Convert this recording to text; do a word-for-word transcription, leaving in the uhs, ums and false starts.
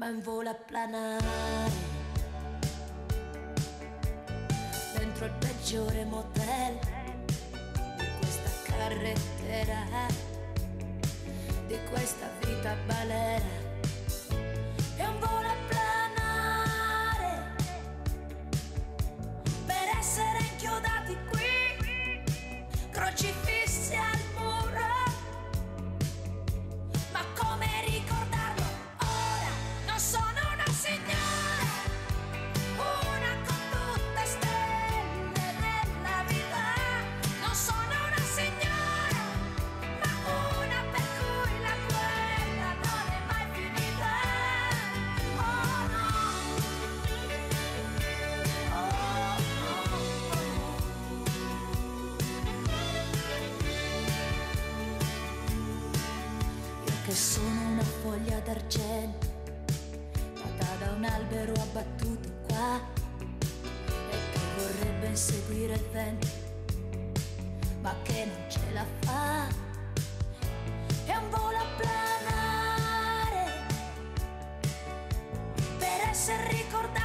ma in volo a planare dentro il peggiore motel di questa carretera, di questa vita balera. È un volo a planare per essere inchiodati qui, crocifissi al muro. Ma come ricordarlo ora? Non sono una signora, una con tutte stelle nella vita. Non sono una signora, ma una per cui la guerra non è mai finita. Oh no, oh no. Io che sono una foglia d'argento nata da un albero abbattuto qua e che vorrebbe inseguire il vento ma che non ce la fa. È un volo a planare per essere ricordato